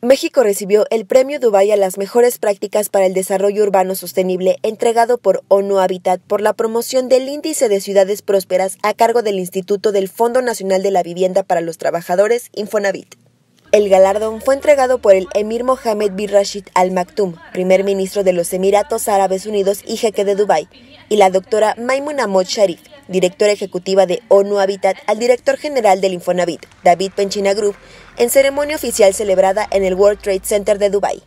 México recibió el Premio Dubái a las mejores prácticas para el desarrollo urbano sostenible entregado por ONU Habitat por la promoción del Índice de Ciudades Prósperas a cargo del Instituto del Fondo Nacional de la Vivienda para los Trabajadores, Infonavit. El galardón fue entregado por el emir Mohammed bin Rashid Al Maktoum, primer ministro de los Emiratos Árabes Unidos y jeque de Dubái, y la doctora Maimouna Mohd Sharif, directora ejecutiva de ONU Habitat, al director general del Infonavit, David Penchina Group, en ceremonia oficial celebrada en el World Trade Center de Dubái.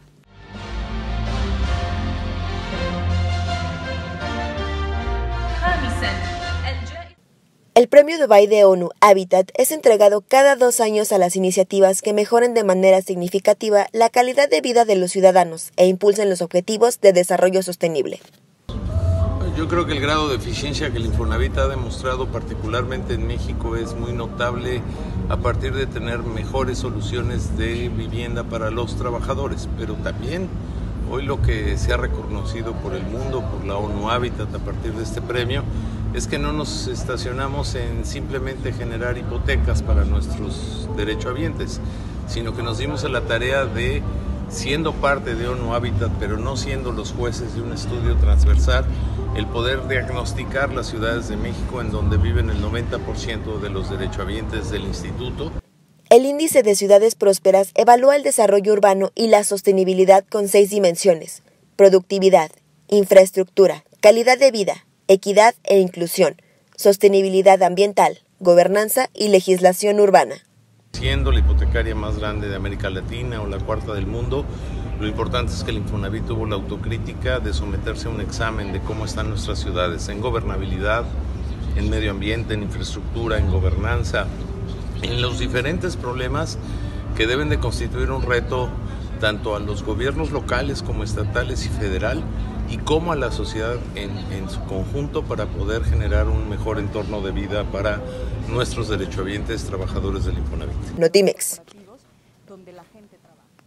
El Premio Dubái de ONU Habitat es entregado cada 2 años a las iniciativas que mejoren de manera significativa la calidad de vida de los ciudadanos e impulsen los objetivos de desarrollo sostenible. Yo creo que el grado de eficiencia que el Infonavit ha demostrado, particularmente en México, es muy notable a partir de tener mejores soluciones de vivienda para los trabajadores, pero también hoy lo que se ha reconocido por el mundo, por la ONU Habitat a partir de este premio, es que no nos estacionamos en simplemente generar hipotecas para nuestros derechohabientes, sino que nos dimos a la tarea de, siendo parte de ONU Habitat, pero no siendo los jueces de un estudio transversal, el poder diagnosticar las ciudades de México en donde viven el 90% de los derechohabientes del instituto. El Índice de Ciudades Prósperas evalúa el desarrollo urbano y la sostenibilidad con 6 dimensiones: productividad, infraestructura, calidad de vida, equidad e inclusión, sostenibilidad ambiental, gobernanza y legislación urbana. Siendo la hipotecaria más grande de América Latina o la cuarta del mundo, lo importante es que el Infonavit tuvo la autocrítica de someterse a un examen de cómo están nuestras ciudades en gobernabilidad, en medio ambiente, en infraestructura, en gobernanza, en los diferentes problemas que deben de constituir un reto tanto a los gobiernos locales como estatales y federal, y como a la sociedad en su conjunto, para poder generar un mejor entorno de vida para nuestros derechohabientes trabajadores del Infonavit. Notimex.